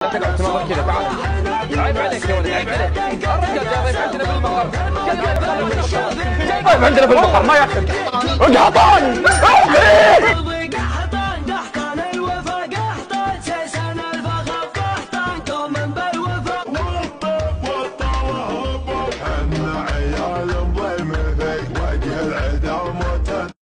تقعد تنظر كذا. تعال عيب عليك يا ولد، عيب عليك. الرجال جاء ضيف عندنا بالمقر، ضيف عندنا بالمقر ما ياكل. اقهطان